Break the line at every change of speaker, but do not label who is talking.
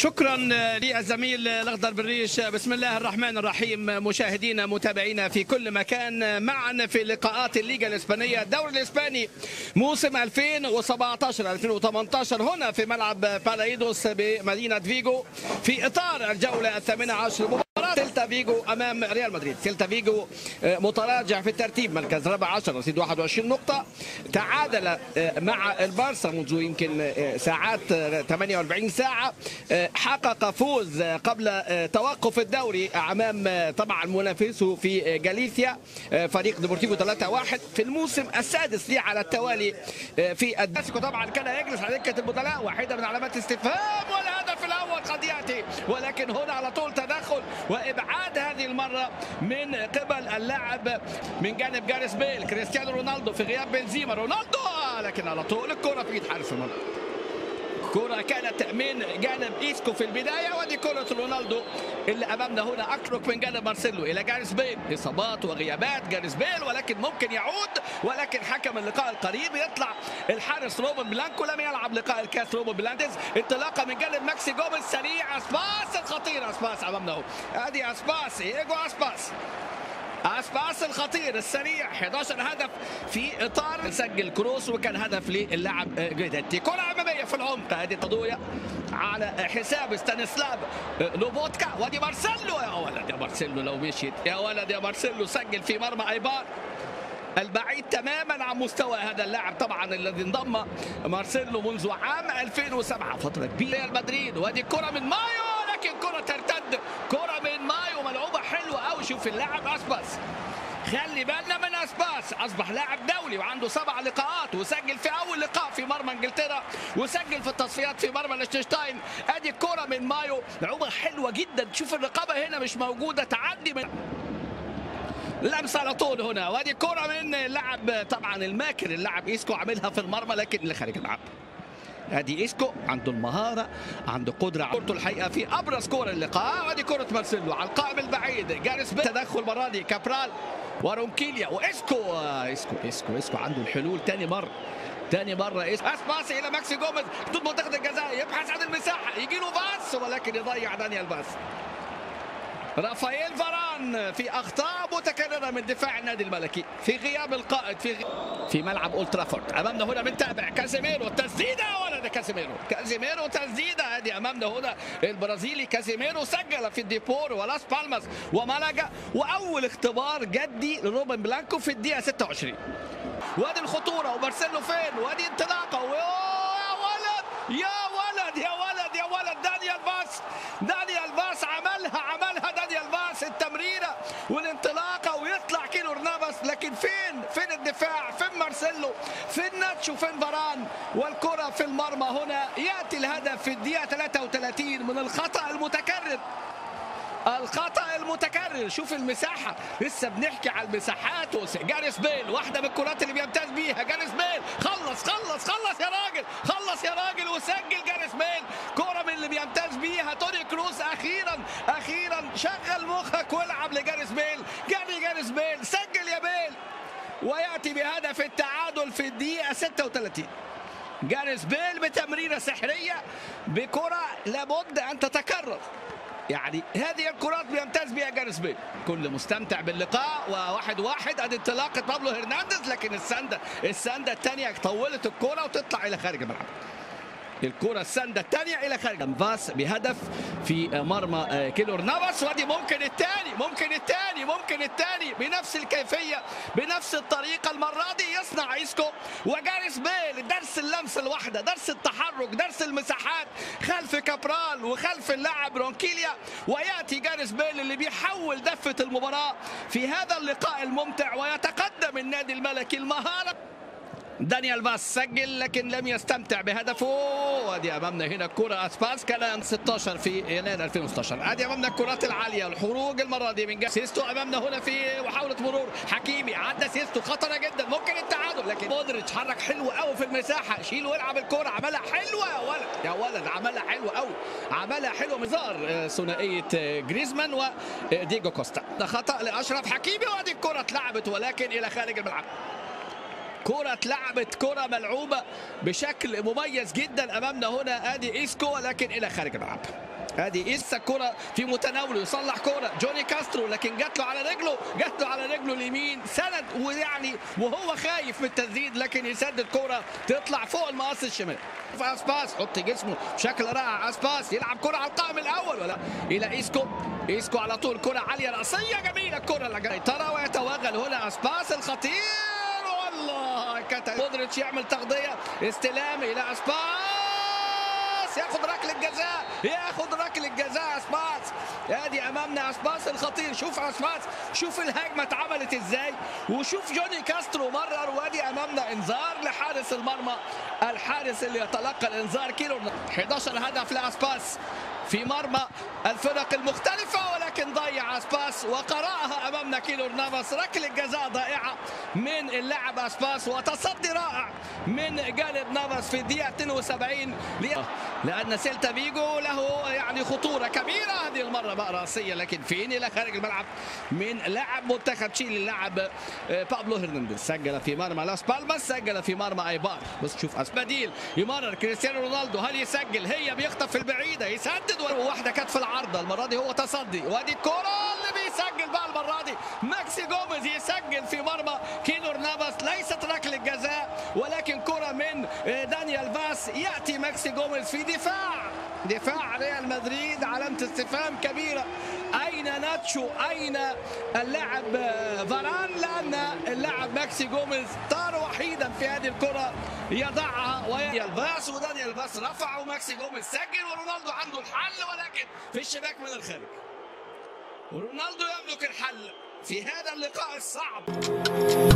شكرا للزميل الاخضر بالريش. بسم الله الرحمن الرحيم. مشاهدينا متابعينا في كل مكان معنا في لقاءات الليغا الاسبانيه الدوري الاسباني موسم 2017 2018 هنا في ملعب بالايدوس بمدينه فيجو في اطار الجوله الثامنة عشر. مباراة سيلتا فيجو امام ريال مدريد. سيلتا فيجو متراجع في الترتيب، مركز رابع عشر رصيد 21 نقطه. تعادل مع البارسا منذ يمكن ساعات 48 ساعه. حقق فوز قبل توقف الدوري امام طبعا منافسه في غاليسيا فريق ديبورتيفو 3-1 في الموسم السادس ليه على التوالي في الكلاسيكو. طبعا كان يجلس على دكه البدلاء، واحده من علامات استفهام، والهدف الاول قد ياتي، ولكن هنا على طول تدخل وابعاد هذه المره من قبل اللاعب من جانب جاريث بيل. كريستيانو رونالدو في غياب بنزيما، رونالدو لكن على طول الكره في ايد حارس المرمى. كرة كانت من جانب إيسكو في البداية، ودي كرة رونالدو اللي أمامنا هنا أكرك من جانب مارسيلو إلى جاريث بيل. إصابات وغيابات جاريث بيل ولكن ممكن يعود، ولكن حكم اللقاء القريب يطلع الحارس روبن بلانكو. لم يلعب لقاء الكاس روبن بلانتيز. انطلاقة من جانب ماكسي جوميز سريع، أسباس الخطير، أسباس أمامنا أهو. أدي أسباس، إيجو أسباس، أسباس الخطير السريع. 11 هدف في اطار سجل كروس، وكان هدف للاعب جريديتي. كره اماميه في العمق، هذه تضويه على حساب ستانيسلاف لوبوتكا. ودي مارسيلو، يا ولد يا مارسيلو لو مشيت، يا ولد يا مارسيلو. سجل في مرمى ايبار البعيد تماما عن مستوى هذا اللاعب طبعا الذي انضم مارسيلو منذ عام 2007، فتره كبيره ريال مدريد. ودي كره من مايو، لكن كره ترتد، كره من مايو ملعوبه حلوه قوي. شوف اللاعب اسباس، خلي بالنا من اسباس، اصبح لاعب دولي وعنده 7 لقاءات، وسجل في اول لقاء في مرمى انجلترا، وسجل في التصفيات في مرمى ليechtenstein. ادي الكره من مايو، لعوبه حلوه جدا. شوف الرقابه هنا مش موجوده، تعدي من لمسه على طول هنا. وادي كره من اللاعب طبعا الماكر اللاعب إيسكو، عاملها في المرمى لكن اللي خارج الملعب. ادي إيسكو عنده المهاره، عنده قدره، كورته الحقيقه في ابرز كور اللقاء. وادي كره مارسيلو على القائم البعيد، جاريث بيل، تدخل المره دي كابرال ورونكيليا وإيسكو. إيسكو عنده الحلول تاني مره. اسباس الى ماكسي جوميز ضد منطقه الجزاء، يبحث عن المساحه، يجي له باس ولكن يضيع دانيال باس. رافائيل فاران في اخطاء متكرره من دفاع النادي الملكي في غياب القائد في ملعب اولد ترافورد. امامنا هنا بنتابع كازيميرو، تسديده ولا كازيميرو تسديده. هذه امامنا هنا البرازيلي كازيميرو، سجل في الديبور ولاس بالماس ومالاجا، واول اختبار جدي لروبن بلانكو في الدقيقه 26. وادي الخطوره، ومارسيلو فين، وادي انطلاقه، يا ولد دانيال باس عملها دانيال باس، التمريره والانطلاقه، ويطلع كيلور نافاس. لكن فين الدفاع، فين مارسيلو، فين ناتشو، فين فاران، والكره في المرمى. هنا ياتي الهدف في الدقيقه 33 من الخطا المتكرر. شوف المساحه، لسه بنحكي على المساحات. جاريث بيل، واحده من الكرات اللي بيمتاز بيها جاريث بيل. خلص يا راجل وسجل جاريث بيل. كره من اللي بيمتاز بيها توني كروس. اخيرا شغل مخك والعب لجاريث بيل. جاريث بيل سجل يا بيل، وياتي بهدف التعادل في الدقيقه 36. جاريث بيل بتمريره سحريه، بكره لابد ان تتكرر. يعني هذه الكرات بيمتاز بها جاريث بيل. كل مستمتع باللقاء. و1-1. ادي انطلاقه بابلو هرنانديز، لكن السنده الثانيه طولت الكره وتطلع الى خارج الملعب. الكرة السندة الثانية إلى خارج نافاس بهدف في مرمى كيلور نافاس. ودي ممكن الثاني بنفس الكيفية بنفس الطريقة. المرة دي يصنع إيسكو وجاريث بيل درس اللمسة الواحدة، درس التحرك، درس المساحات خلف كابرال وخلف اللاعب رونكيليا. ويأتي جاريث بيل اللي بيحول دفة المباراة في هذا اللقاء الممتع، ويتقدم النادي الملكي. المهارة دانيال باس سجل لكن لم يستمتع بهدفه. وادي امامنا هنا الكره اسباس، كان 16 في يناير 2016. ادي امامنا الكرات العاليه، الخروج المره دي من سيستو. امامنا هنا في محاوله مرور حكيمي، عدى سيستو، خطره جدا، ممكن التعادل، لكن مودريتش حرك حلو قوي في المساحه، شيل والعب الكره، عملها حلوه يا ولد عملها حلوه قوي، عملها حلوه. مزار ثنائيه جريزمان وديجو كوستا. ده خطا لاشرف حكيمي، وادي الكره اتلعبت ولكن الى خارج الملعب. كرة اتلعبت، كرة ملعوبة بشكل مميز جدا امامنا هنا. ادي ايسكو ولكن الى خارج الملعب. ادي إيسا كرة في متناوله، يصلح كرة جوني كاسترو لكن جات له على رجله، جات له على رجله اليمين، سند ويعني وهو خايف من التسديد لكن يسدد كرة تطلع فوق المقص الشمال. اسباس حط جسمه بشكل رائع، اسباس يلعب كرة على القائم الاول ولا الى ايسكو. ايسكو على طول كرة عالية رأسية جميلة، الكرة اللي جاي ترى ويتوغل هنا اسباس الخطير، والله مودريتش يعمل تغطية، استلام الى اسباس ياخد ركله الجزاء، ياخد ركله الجزاء اسباس. ادي امامنا اسباس الخطير، شوف اسباس، شوف الهجمه اتعملت ازاي، وشوف جوني كاسترو مرر. وادي امامنا انذار لحارس المرمى، الحارس اللي يتلقى الانذار كيلو. 11 هدف لاسباس في مرمى الفرق المختلفة، ولكن ضيع اسباس وقرأها امامنا كيلور نافاس. ركله جزاء ضائعة من اللاعب اسباس وتصدي رائع من جانب نافاس في الدقيقة 72 لأن سيلتا فيجو له يعني خطورة كبيرة هذه المرة بقى رأسية، لكن فين إلى خارج الملعب من لاعب منتخب تشيلي اللاعب بابلو هرنانديز. سجل في مرمى لاس بالماس، سجل في مرمى ايبار. بس شوف بديل يمرر كريستيانو رونالدو، هل يسجل؟ هي بيخطف في البعيدة، يسدد وواحدة كانت في العارضة، المرة دي هو تصدي. وادي الكرة اللي بيسجل بقى المرة دي ماكسي جوميز، يسجل في مرمى كيلور نافاس. ليست ركلة جزاء ولكن كرة من دانيال فاس. يأتي ماكسي جوميز في دفاع ريال مدريد، علامة استفهام كبيرة. أين ناتشو؟ أين اللاعب فاران؟ لأن اللاعب ماكسي جوميز طار وحيدا في هذه الكرة يضعها. ودانيال فاس رفع وماكسي جوميز سجل، ورونالدو عنده الحل ولكن في الشباك من الخارج. ورونالدو يملك الحل في هذا اللقاء الصعب.